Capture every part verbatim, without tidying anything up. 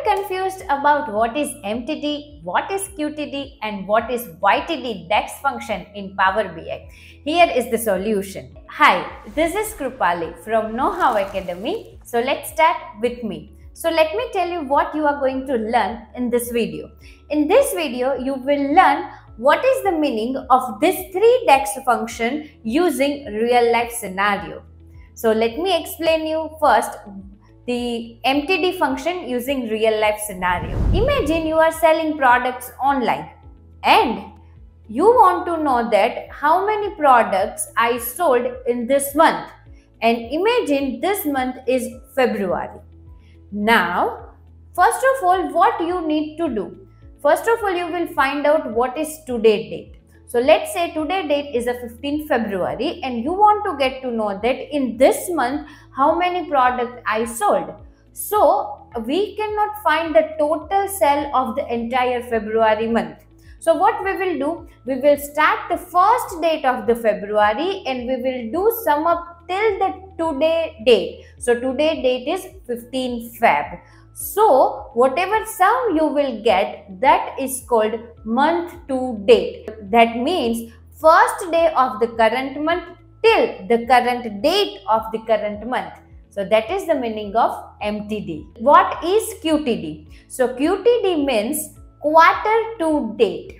confused about what is M T D, what is Q T D and what is Y T D DEX function in Power B I? Here is the solution. Hi, this is Krupali from KnowHow Academy. So let's start with me. So let me tell you what you are going to learn in this video. In this video, you will learn what is the meaning of this three DEX function using real life scenario. So let me explain you first the M T D function using real life scenario. Imagine you are selling products online and you want to know that how many products I sold in this month, and imagine this month is February. Now, first of all, what you need to do? First of all, you will find out what is today date. So let's say today date is a fifteenth February and you want to get to know that in this month how many products I sold. So we cannot find the total sale of the entire February month. So what we will do, we will start the first date of the February and we will do sum up till the today date. So today date is fifteenth Feb. So whatever sum you will get, that is called month to date. That means first day of the current month till the current date of the current month. So that is the meaning of M T D. What is Q T D? So Q T D means quarter to date.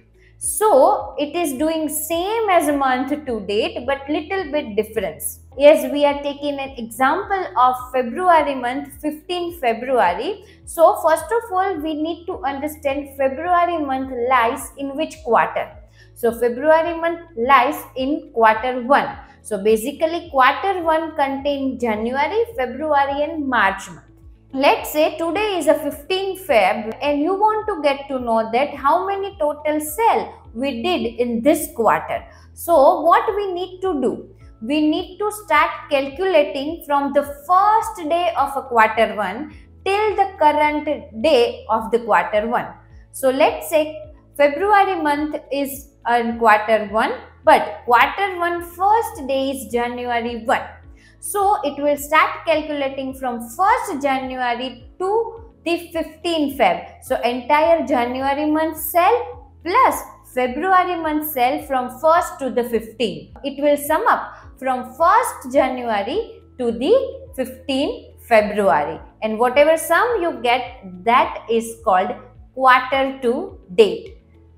So it is doing same as month to date but little bit difference. Yes, we are taking an example of February month, fifteenth February. So first of all, we need to understand February month lies in which quarter. So February month lies in quarter one. So basically quarter one contains January, February and March month. Let's say today is a fifteenth Feb and you want to get to know that how many total sale we did in this quarter. So what we need to do? We need to start calculating from the first day of a quarter one till the current day of the quarter one. So let's say February month is in quarter one, but quarter one first day is January first. So it will start calculating from first January to the fifteenth Feb. So entire January month sale plus February month sale from first to the fifteenth. It will sum up from first January to the fifteenth February. And whatever sum you get, that is called quarter to date.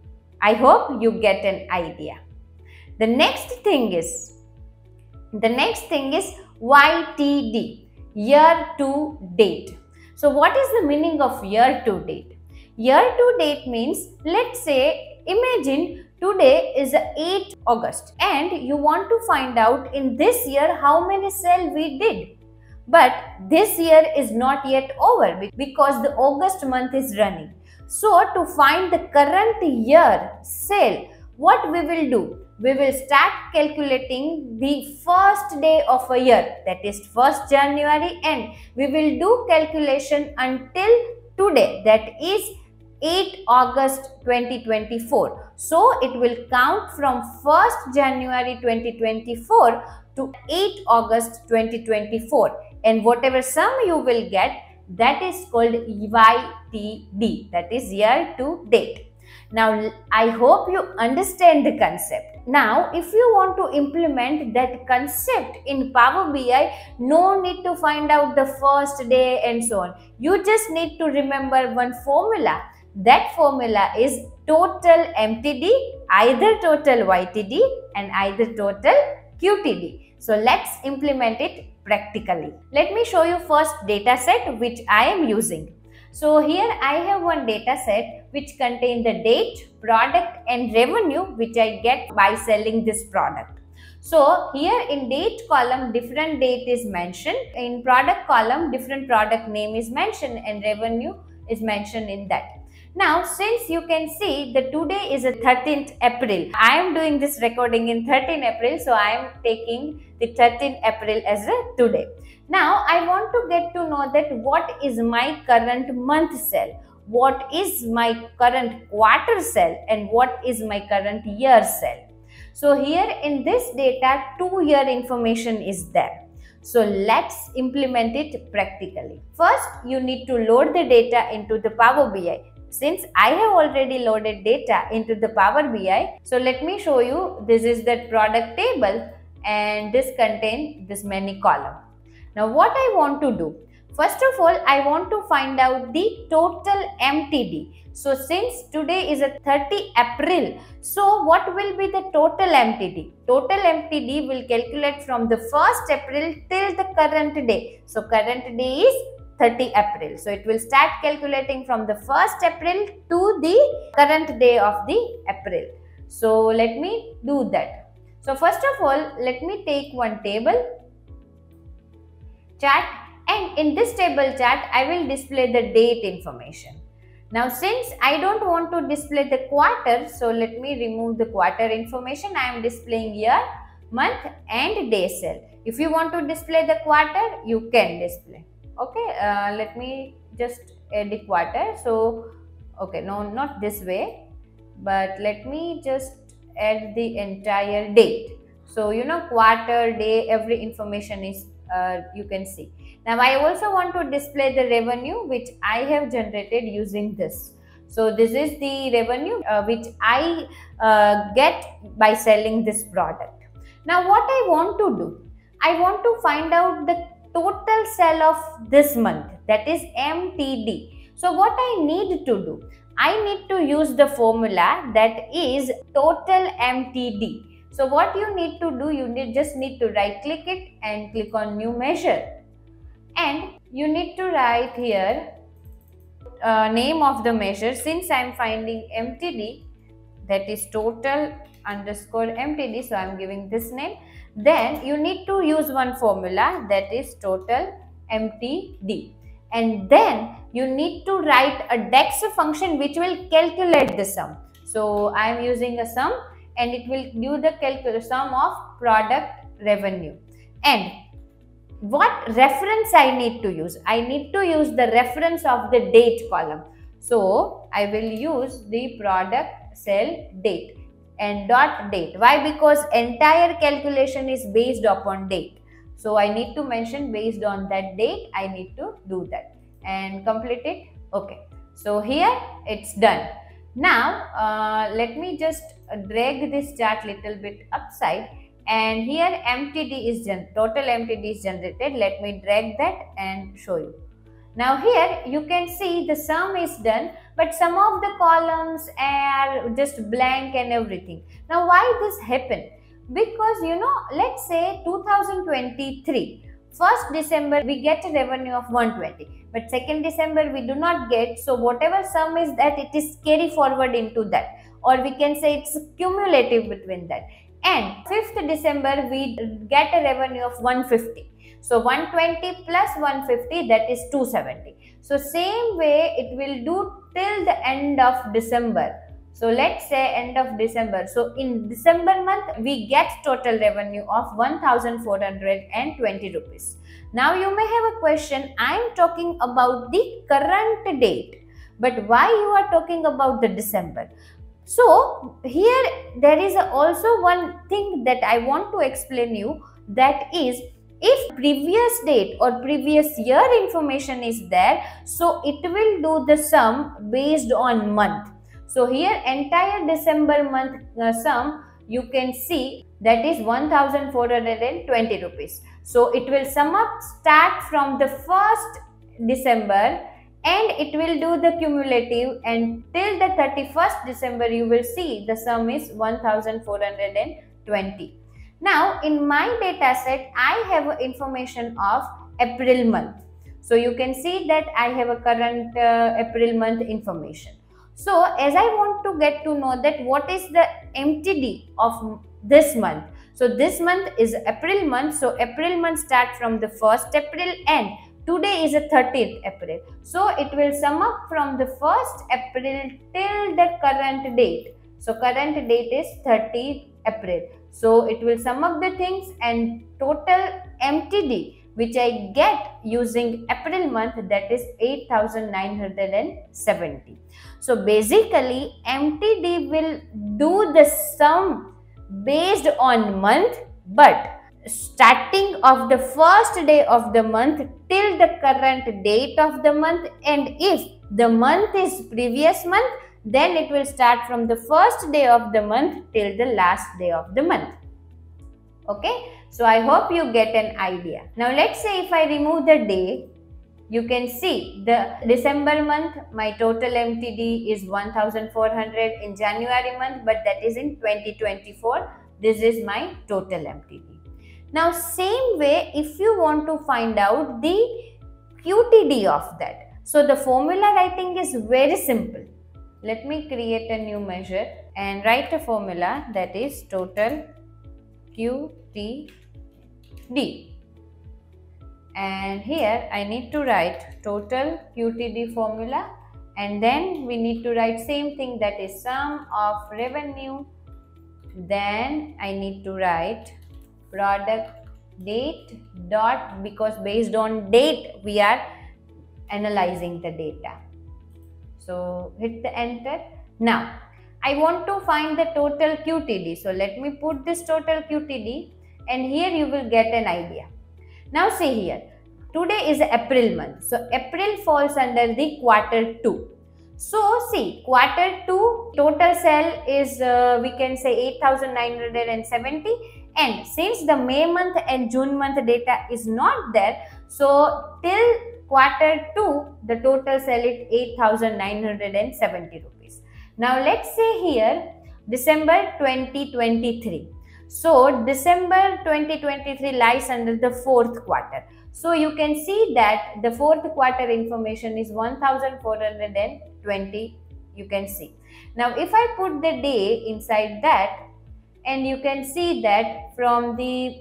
I hope you get an idea. The next thing is, the next thing is Y T D, year to date. So what is the meaning of year to date? Year to date means, let's say, imagine today is eighth August and you want to find out in this year how many sale we did. But this year is not yet over because the August month is running. So to find the current year sale, what we will do? We will start calculating the first day of a year, that is first January, and we will do calculation until today, that is eighth August twenty twenty-four. So it will count from first January twenty twenty-four to eighth August twenty twenty-four, and whatever sum you will get, that is called Y T D, that is year to date. Now I hope you understand the concept. Now if you want to implement that concept in Power B I, no need to find out the first day and so on. You just need to remember one formula. That formula is total M T D, either total Y T D and either total Q T D. So let's implement it practically. Let me show you first data set which I am using. So here I have one data set which contains the date, product and revenue which I get by selling this product. So here in date column different date is mentioned, in product column different product name is mentioned and revenue is mentioned in that. Now since you can see that today is a thirteenth April, I am doing this recording in thirteenth April, so I am taking the thirteenth April as a today. Now I want to get to know that what is my current month sale, what is my current quarter sale and what is my current year sale. So here in this data two year information is there. So let's implement it practically. First, you need to load the data into the Power B I. Since I have already loaded data into the Power B I, so let me show you. This is the product table and this contains this many column. Now what I want to do? First of all, I want to find out the total M T D. So since today is a thirtieth April, so what will be the total M T D? Total M T D will calculate from the first April till the current day. So current day is thirtieth April. So it will start calculating from the first April to the current day of the April. So let me do that. So first of all, let me take one table chart, and in this table chart I will display the date information. Now since I don't want to display the quarter, so let me remove the quarter information. I am displaying year, month and day cell. If you want to display the quarter, you can display. Okay, uh, let me just add the quarter. So okay, no, not this way, but let me just add the entire date. So you know, quarter, day, every information is uh, you can see. Now I also want to display the revenue which I have generated using this. So this is the revenue uh, which I uh, get by selling this product. Now what I want to do? I want to find out the total sale of this month, that is M T D. So what I need to do? I need to use the formula that is total M T D. So what you need to do, you need, just need to right click it and click on new measure. And you need to write here uh, name of the measure. Since I am finding M T D, that is total underscore M T D, so I am giving this name. Then you need to use one formula, that is total M T D. And then you need to write a dex function which will calculate the sum. So I am using a sum and it will do the calculation sum of product revenue. And what reference I need to use? I need to use the reference of the date column. So I will use the product cell date and dot date. Why? Because entire calculation is based upon date. So I need to mention based on that date. I need to do that and complete it. Okay. So here it's done. Now uh, let me just drag this chart little bit upside. And here M T D is gen total M T D is generated. Let me drag that and show you. Now here you can see the sum is done, but some of the columns are just blank and everything. Now why this happened? Because you know, let's say two thousand twenty-three, first December we get a revenue of one hundred twenty, but second December we do not get. So whatever sum is that, it is carry forward into that, or we can say it's cumulative between that. And fifth December we get a revenue of one hundred fifty. So one hundred twenty plus one hundred fifty, that is two hundred seventy. So same way it will do till the end of December. So let's say end of December. So in December month we get total revenue of one thousand four hundred twenty rupees. Now you may have a question, I am talking about the current date, but why you are talking about the December? So here there is also one thing that I want to explain you, that is, if previous date or previous year information is there, so it will do the sum based on month. So here entire December month uh, sum you can see, that is one thousand four hundred twenty rupees. So it will sum up start from the first December and it will do the cumulative, and till the thirty-first December you will see the sum is one thousand four hundred twenty. Now in my data set I have information of April month. So you can see that I have a current uh, April month information. So as I want to get to know that what is the M T D of this month. So this month is April month. So April month start from the first April and today is a thirtieth April. So it will sum up from the first April till the current date. So current date is thirtieth April. So it will sum up the things, and total M T D which I get using April month, that is eight thousand nine hundred seventy. So basically M T D will do the sum based on month, but starting of the first day of the month till the current date of the month, and if the month is previous month, then it will start from the first day of the month till the last day of the month. Okay, so I hope you get an idea. Now let's say if I remove the day, you can see the December month, my total M T D is one thousand four hundred. In January month, but that is in twenty twenty-four. This is my total M T D. Now same way, if you want to find out the Q T D of that, so the formula writing is very simple. Let me create a new measure and write a formula, that is total Q T D. And here I need to write total Q T D formula, and then we need to write same thing, that is sum of revenue. Then I need to write product date dot, because based on date we are analyzing the data. So hit the enter. Now I want to find the total Q T D. So let me put this total Q T D, and here you will get an idea. Now see here, today is April month. So April falls under the quarter two. So see, quarter two total sale is uh, we can say eight thousand nine hundred seventy, and since the May month and June month data is not there, so till quarter two the total sale is eight thousand nine hundred seventy rupees. Now let's say here December twenty twenty-three. So December twenty twenty-three lies under the fourth quarter. So you can see that the fourth quarter information is one thousand four hundred twenty, you can see. Now if I put the day inside that, and you can see that from the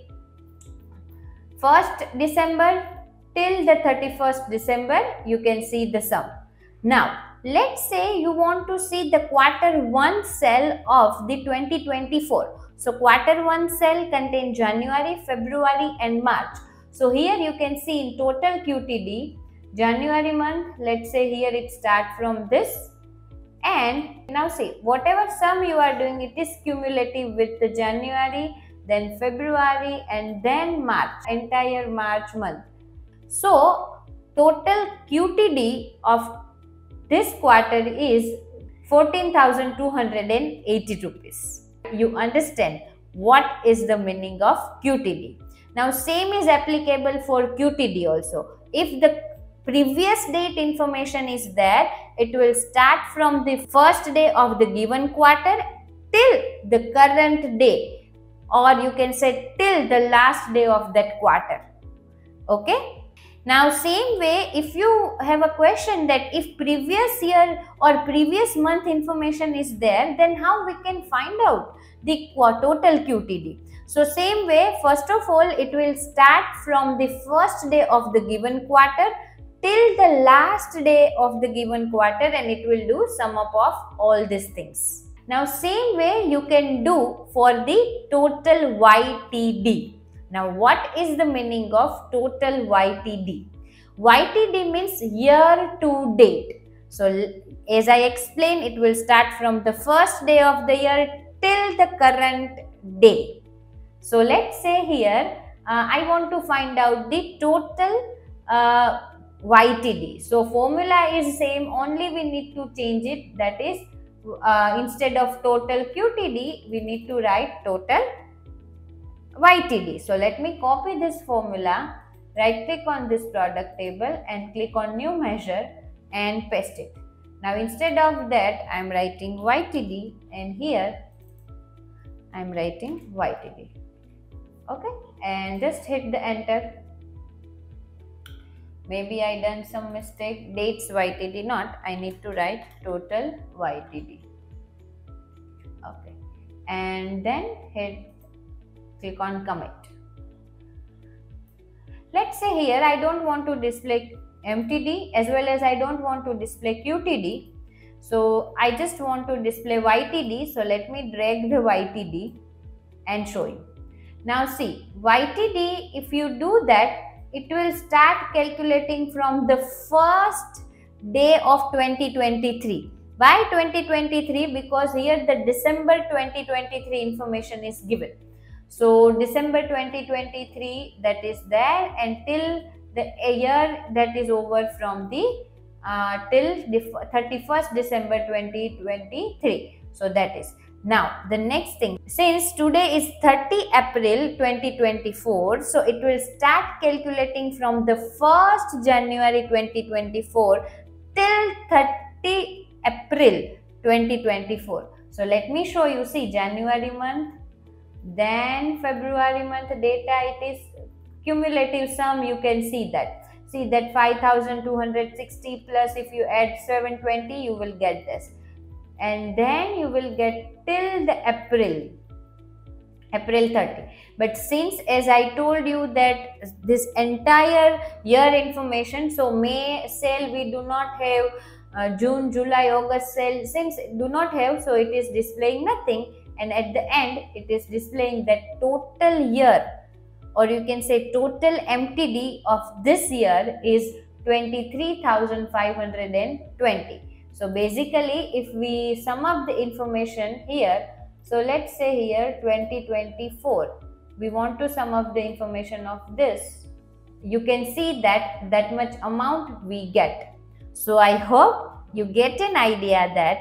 first December till the thirty-first December, you can see the sum. Now let's say you want to see the quarter one cell of the twenty twenty-four. So quarter one cell contains January, February and March. So here you can see in total Q T D, January month, let's say here it starts from this, and now see whatever sum you are doing, it is cumulative with the January, then February and then March, entire March month. So total Q T D of this quarter is fourteen thousand two hundred eighty rupees. You understand what is the meaning of Q T D. Now same is applicable for Q T D also. If the previous date information is there, it will start from the first day of the given quarter till the current day, or you can say till the last day of that quarter. Okay. Now same way, if you have a question that if previous year or previous month information is there, then how we can find out the total Q T D. So same way, first of all, it will start from the first day of the given quarter till the last day of the given quarter, and it will do sum up of all these things. Now same way you can do for the total Y T D. Now what is the meaning of total Y T D? Y T D means year to date. So as I explained, it will start from the first day of the year till the current day. So let's say here uh, I want to find out the total uh, Y T D. So formula is same, only we need to change it, that is uh, instead of total Q T D we need to write total Y T D. So let me copy this formula, right click on this product table and click on new measure and paste it. Now instead of that I am writing Y T D, and here I am writing Y T D. Okay, and just hit the enter. Maybe I done some mistake, dates Y T D not, I need to write total Y T D. Okay, and then hit click on commit. Let's say here I don't want to display M T D as well as I don't want to display Q T D. So I just want to display Y T D. So let me drag the Y T D and show you. Now see, Y T D, if you do that, it will start calculating from the first day of twenty twenty-three. Why twenty twenty-three? Because here the December twenty twenty-three information is given. So December twenty twenty-three, that is there, until the year that is over from the uh, till thirty-first December twenty twenty-three. So that is. Now the next thing, since today is thirtieth April twenty twenty-four, so it will start calculating from the first January twenty twenty-four till thirtieth April twenty twenty-four. So let me show you. See, January month, then February month data, it is cumulative sum. You can see that. See that five thousand two hundred sixty plus if you add seven hundred twenty, you will get this. And then you will get till the April, April thirtieth. But since, as I told you, that this entire year information, so May sale we do not have, uh, June, July, August sale, since do not have, so it is displaying nothing. And at the end, it is displaying that total year, or you can say total M T D of this year is twenty-three thousand five hundred twenty. So basically, if we sum up the information here, so let's say here twenty twenty-four, we want to sum up the information of this. You can see that that much amount we get. So I hope you get an idea that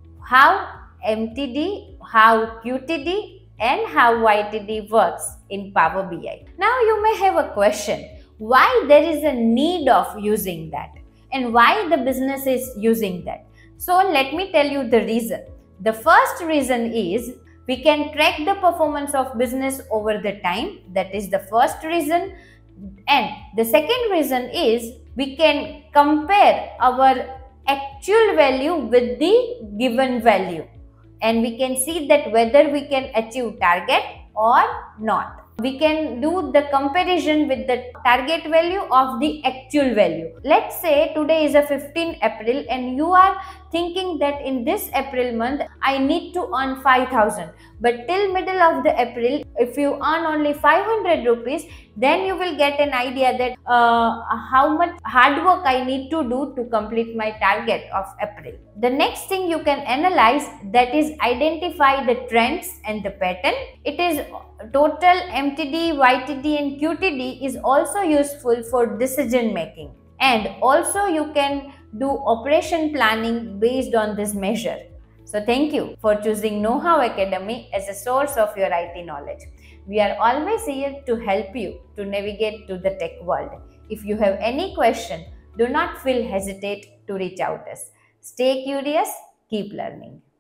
how M T D, how Q T D and how Y T D works in Power B I. Now you may have a question, why there is a need of using that and why the business is using that. So let me tell you the reason. The first reason is we can track the performance of business over the time. That is the first reason. And the second reason is we can compare our actual value with the given value. And we can see that whether we can achieve target or not. We can do the comparison with the target value of the actual value. Let's say today is a fifteenth April and you are thinking that in this April month I need to earn five thousand. But till middle of the April, if you earn only five hundred rupees, then you will get an idea that uh, how much hard work I need to do to complete my target of April. The next thing you can analyze, that is identify the trends and the pattern. It is total M T D, Y T D and Q T D is also useful for decision making. And also you can do operation planning based on this measure. So thank you for choosing KnowHow Academy as a source of your I T knowledge. We are always here to help you to navigate to the tech world. If you have any question, do not feel hesitate to reach out us. Stay curious, keep learning.